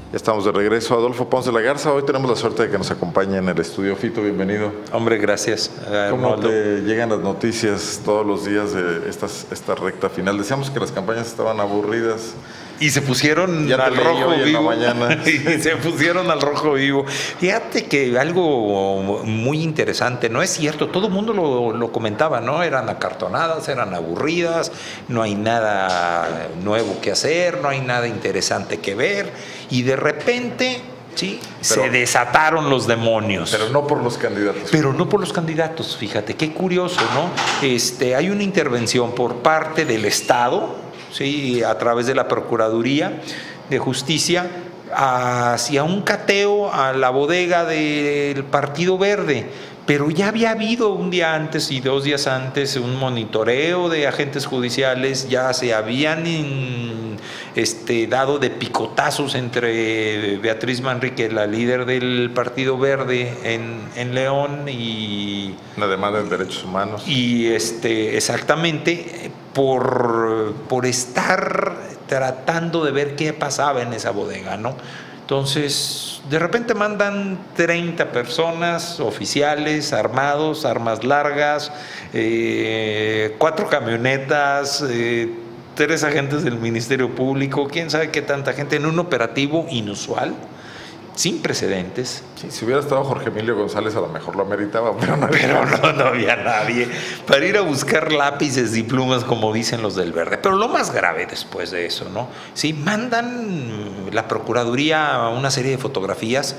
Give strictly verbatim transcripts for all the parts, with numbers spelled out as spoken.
Ya estamos de regreso. Adolfo Ponce de la Garza. Hoy tenemos la suerte de que nos acompañe en el estudio. Fito, bienvenido. Hombre, gracias. ¿Cómo te llegan las noticias todos los días de estas, esta recta final? Decíamos que las campañas estaban aburridas. Y se pusieron ya al rojo vivo. Mañana. Y se pusieron al rojo vivo. Fíjate que algo muy interesante, no es cierto, todo el mundo lo, lo comentaba, ¿no? Eran acartonadas, eran aburridas, no hay nada nuevo que hacer, no hay nada interesante que ver. Y de repente, sí, pero, se desataron los demonios. Pero no por los candidatos. Pero no por los candidatos, fíjate, qué curioso, ¿no? Este, hay una intervención por parte del Estado, sí, a través de la Procuraduría de Justicia, hacia un cateo a la bodega del Partido Verde. Pero ya había habido un día antes y dos días antes un monitoreo de agentes judiciales, ya se habían in, este, dado de picotazos entre Beatriz Manrique, la líder del Partido Verde en, en León, y la demanda de derechos humanos. Y este, exactamente, por, por estar tratando de ver qué pasaba en esa bodega, ¿no? Entonces, de repente mandan treinta personas, oficiales, armados, armas largas, eh, cuatro camionetas, eh, tres agentes del Ministerio Público, quién sabe qué tanta gente, en un operativo inusual, sin precedentes. Sí, si hubiera estado Jorge Emilio González, a lo mejor lo ameritaba, pero no había, pero no, no había nadie para ir a buscar lápices y plumas, como dicen los del Verde. Pero lo más grave después de eso, ¿no? Sí, mandan la Procuraduría una serie de fotografías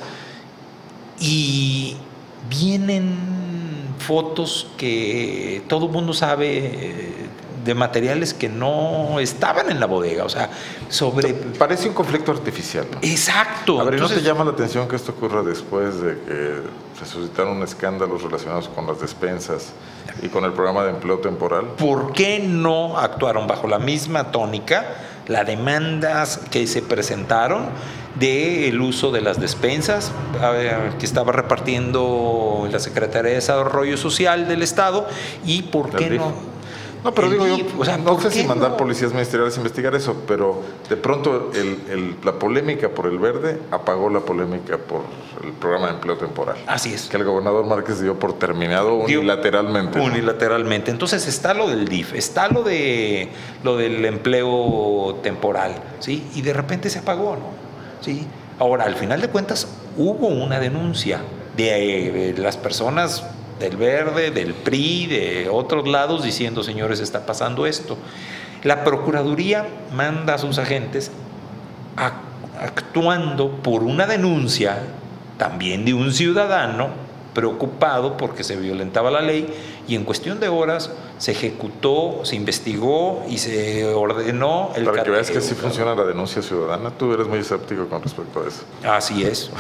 y vienen fotos que todo el mundo sabe, de materiales que no estaban en la bodega, o sea, sobre... Parece un conflicto artificial, ¿no? Exacto. A ver, Entonces, ¿no te llama la atención que esto ocurra después de que se suscitaron escándalos relacionados con las despensas y con el programa de empleo temporal? ¿Por qué no actuaron bajo la misma tónica las demandas que se presentaron del uso de las despensas que estaba repartiendo la Secretaría de Desarrollo Social del Estado? ¿Y por qué no...? No, pero digo yo, o sea, no sé si mandar no? policías ministeriales a investigar eso, pero de pronto el, el, la polémica por el Verde apagó la polémica por el programa de empleo temporal. Así es. Que el gobernador Márquez dio por terminado dio unilateralmente. Unilateralmente. ¿No? Entonces está lo del D I F, está lo, de, lo del empleo temporal, ¿sí? Y de repente se apagó, ¿no? ¿Sí? Ahora, al final de cuentas, hubo una denuncia de, de las personas del Verde, del P R I, de otros lados, diciendo, señores, está pasando esto. La Procuraduría manda a sus agentes a, actuando por una denuncia también de un ciudadano preocupado porque se violentaba la ley, y en cuestión de horas se ejecutó, se investigó y se ordenó el Para que veas que así funciona la denuncia ciudadana. Tú eres muy escéptico con respecto a eso. Así es.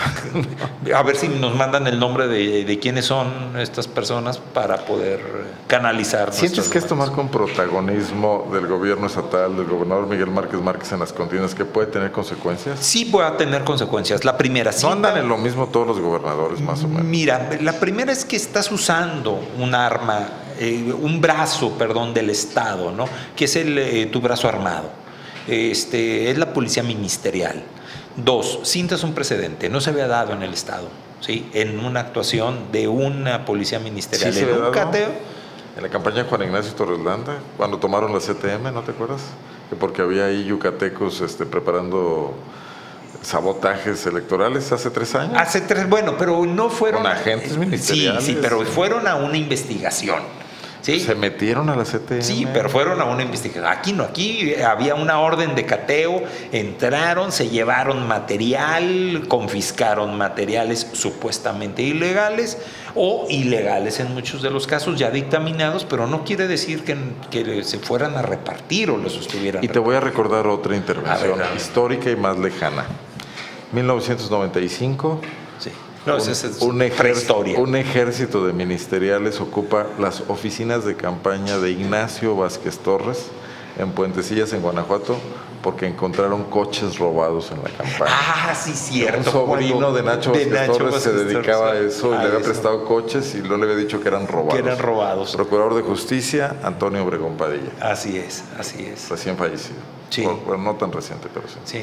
A ver si nos mandan el nombre de, de quiénes son estas personas para poder canalizar. ¿Sientes que esto marca un protagonismo del gobierno estatal, del gobernador Miguel Márquez Márquez en las contiendas, que puede tener consecuencias? Sí puede tener consecuencias. La primera, sí. ¿No andan en lo mismo todos los gobernadores, más o menos? Mira, la primera es que estás usando un arma, eh, un brazo, perdón, del Estado, ¿no? Que es el, eh, tu brazo armado. Este, es la policía ministerial. Dos, sientas un precedente, no se había dado en el Estado, ¿sí? En una actuación de una policía ministerial. Sí, se en un cateo. En la campaña de Juan Ignacio Torres Landa, cuando tomaron la C T M, ¿no te acuerdas? Que porque había ahí yucatecos este, preparando sabotajes electorales hace tres años. Hace tres, bueno, pero no fueron... Con agentes ministeriales. Sí, sí, pero fueron a una investigación. ¿Sí? Se metieron a la C T M. Sí, pero fueron a una investigación. Aquí no, aquí había una orden de cateo, entraron, se llevaron material, confiscaron materiales supuestamente ilegales o ilegales en muchos de los casos, ya dictaminados, pero no quiere decir que, que se fueran a repartir o los estuvieran. Y te voy a recordar otra intervención a ver, a ver. histórica y más lejana. mil novecientos noventa y cinco. Sí. No, un, es, es un, ejército, un un ejército de ministeriales ocupa las oficinas de campaña de Ignacio Vázquez Torres en Puentecillas, en Guanajuato, porque encontraron coches robados en la campaña. Ah, sí, cierto. Un sobrino Cuando, de Nacho Vázquez Nacho Torres Vázquez se dedicaba Torres, a eso y a le había eso. prestado coches y luego le había dicho que eran robados. Que eran robados. Procurador de Justicia, Antonio Obregón Padilla. Así es, así es. Recién fallecido. Sí. Bueno, no tan reciente, pero sí. Sí.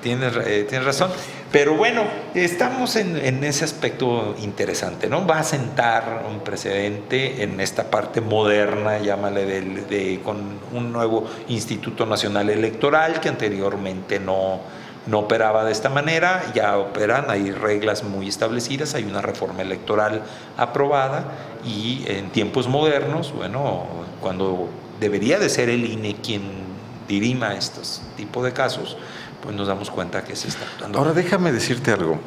tienes, eh, tienes razón. Pero bueno, estamos en, en ese aspecto interesante, ¿no? Va a sentar un precedente en esta parte moderna, llámale, de, de, con un nuevo Instituto Nacional Electoral que anteriormente no, no operaba de esta manera, ya operan, hay reglas muy establecidas, hay una reforma electoral aprobada y en tiempos modernos, bueno, cuando debería de ser el I N E quien dirima estos tipos de casos, pues nos damos cuenta que se está actuando. Ahora déjame decirte algo.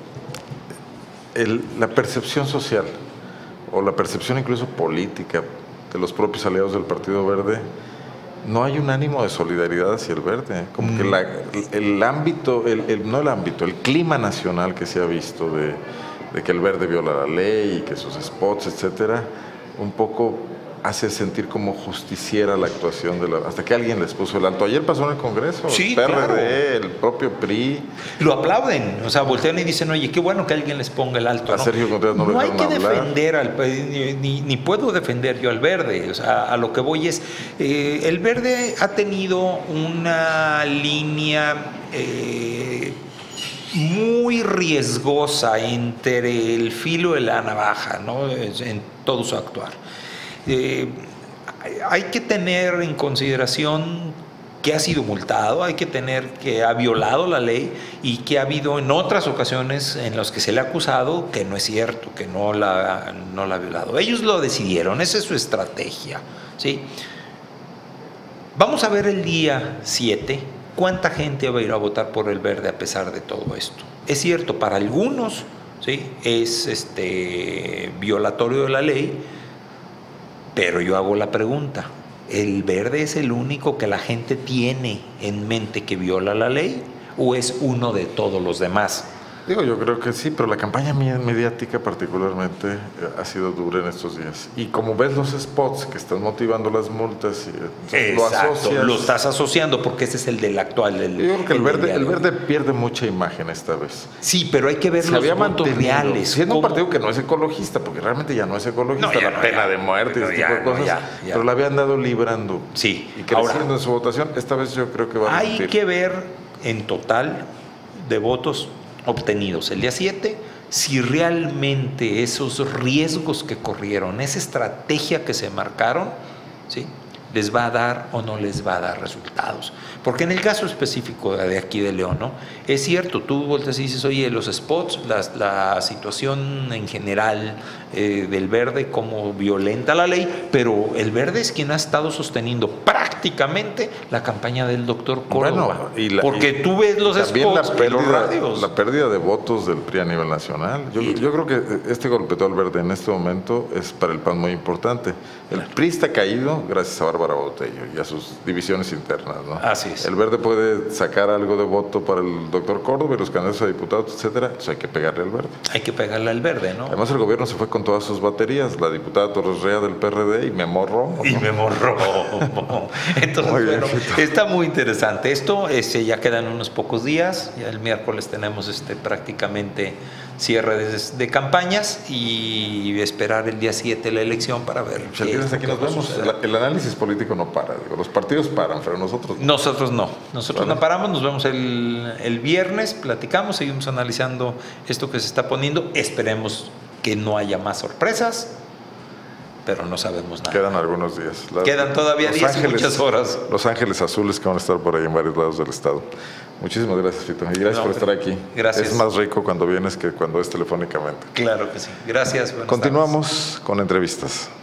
El, la percepción social o la percepción incluso política de los propios aliados del Partido Verde, no hay un ánimo de solidaridad hacia el Verde. Como mm. que la, el ámbito, el, el, no el ámbito, el clima nacional que se ha visto de, de que el Verde viola la ley y que sus spots, etcétera, un poco hace sentir como justiciera la actuación de la... Hasta que alguien les puso el alto. Ayer pasó en el Congreso, sí, el P R D, claro. el propio P R I. Lo aplauden, o sea, voltean y dicen, oye, qué bueno que alguien les ponga el alto. A ¿no? Sergio Contreras no, no lo hay que hablar. defender, al, ni, ni, ni puedo defender yo al Verde, o sea, a lo que voy es, eh, el Verde ha tenido una línea... Eh, muy riesgosa entre el filo y la navaja, ¿no? En todo su actuar. Eh, hay que tener en consideración que ha sido multado, hay que tener que ha violado la ley y que ha habido en otras ocasiones en las que se le ha acusado que no es cierto, que no la, no la ha violado. Ellos lo decidieron, esa es su estrategia, ¿sí? Vamos a ver el día siete cuánta gente va a ir a votar por el Verde a pesar de todo esto. Es cierto, para algunos, ¿sí?, es este, violatorio de la ley, pero yo hago la pregunta, ¿el Verde es el único que la gente tiene en mente que viola la ley o es uno de todos los demás? Digo, yo creo que sí, pero la campaña mediática particularmente ha sido dura en estos días. Y como ves los spots que están motivando las multas, y lo asocias. Lo estás asociando porque ese es el del actual. El, yo creo que el, el verde, el verde pierde mucha imagen esta vez. Sí, pero hay que ver Se los había votos reales. Siendo un partido que no es ecologista, porque realmente ya no es ecologista, no, ya la no, pena ya, de muerte y ese tipo ya, de cosas, no, ya, ya. pero la habían dado librando. Sí. Y creciendo Ahora, en su votación, esta vez yo creo que va a Hay repetir. que ver en total de votos obtenidos el día siete, si realmente esos riesgos que corrieron, esa estrategia que se marcaron, ¿sí?, les va a dar o no les va a dar resultados. Porque en el caso específico de aquí de León, ¿no?, es cierto, tú volteas y dices, oye, los spots, la, la situación en general eh, del Verde, cómo violenta la ley, pero el Verde es quien ha estado sosteniendo prácticamente la campaña del doctor Córdoba. Bueno, y la, porque y tú ves los también spots la pérdida, y los radios. la pérdida de votos del P R I a nivel nacional. Yo, Y, yo creo que este golpeteo al Verde en este momento es para el P A N muy importante. El P R I está caído gracias a Bárbara Botello y a sus divisiones internas, ¿no? Así es. El Verde puede sacar algo de voto para el doctor Córdoba y los candidatos a diputados, etcétera. Entonces hay que pegarle al Verde. Hay que pegarle al Verde, ¿no? Además, el gobierno se fue con todas sus baterías. La diputada Torres Rea del P R D y me morró. Y me morró. Entonces, muy bueno, bien, está muy interesante. Esto este, ya quedan unos pocos días. Ya el miércoles tenemos este, prácticamente cierre de, de campañas y esperar el día siete la elección para ver. Si qué, aquí nos vemos. El, el análisis político no para. Digo, los partidos paran, pero nosotros no. Nosotros no. Nosotros ¿Vale? no paramos. Nos vemos el, el viernes, platicamos, seguimos analizando esto que se está poniendo. Esperemos que no haya más sorpresas, pero no sabemos nada. Quedan algunos días. La, Quedan todavía días ángeles, y muchas horas. Los Ángeles Azules que van a estar por ahí en varios lados del estado. Muchísimas gracias, Fito. Y gracias no, por estar aquí. Gracias. Es más rico cuando vienes que cuando es telefónicamente. Claro que sí. Gracias. Continuamos tardes. con entrevistas.